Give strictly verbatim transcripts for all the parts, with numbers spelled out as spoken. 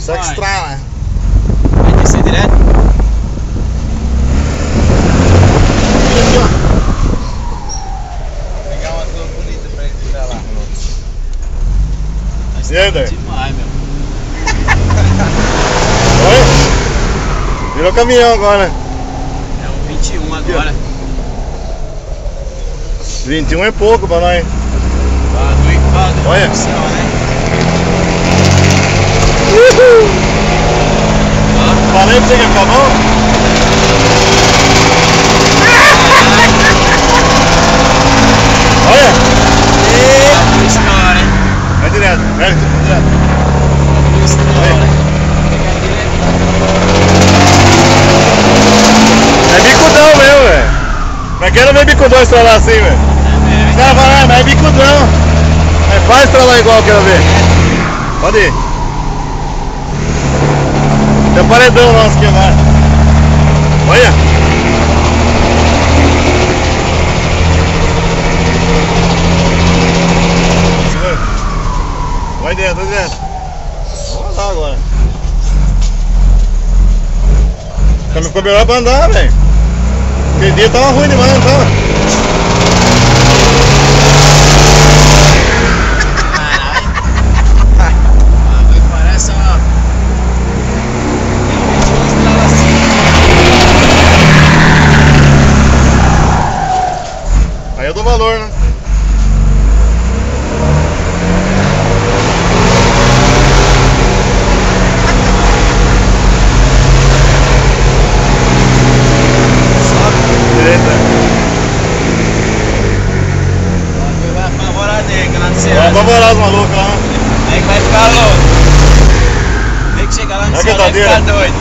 Só que estrala. Vai descer direto? Aqui, ó. Vou pegar uma cor bonita pra ele tirar lá. E aí, Dé? Demais, meu. Oi? Virou caminhão agora. É um vinte e um agora. vinte e um é pouco pra nós. Olha. Olha. Né? Uhul. Ah. Falei pra você que ia ficar bom? Olha. Eita, história, hein? Vai direto, vai direto. História. É bicudão mesmo, velho. Mas quero ver bicudão estralar assim, velho. Os caras falam, ah, mas é bicudão. Mas faz estralar igual, quero ver. Pode ir. Tem um paredão nosso aqui agora. Olha. Vai dentro, vai dentro. Vamos lá agora. Ficou melhor pra andar, velho. Aquele dia tava ruim demais, não tava? Caralho. Parece uma... Aí eu dou valor, né? Vai apavorar nega lá no Vai Ceará. apavorar os malucos lá. Aí que vai ficar louco. Tem que chegar lá no É Ceará e ficar doido.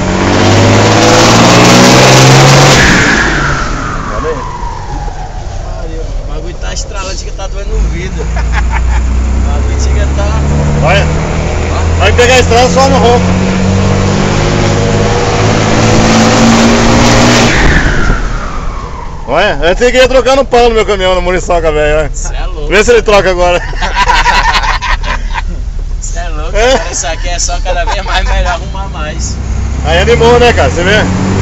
Olha aí. Pariu, o bagulho tá estralando, chega tá doendo no vidro. O bagulho chega tá... Olha. Vai pegar a estrada só no ronco. Olha, eu tenho que ir trocar no pau no meu caminhão, na muriçoca, velho. Você é louco. Vê se ele troca agora. Você é louco, É? cara, isso aqui é só cada vez mais melhor arrumar mais. Aí animou, né, cara? Você vê?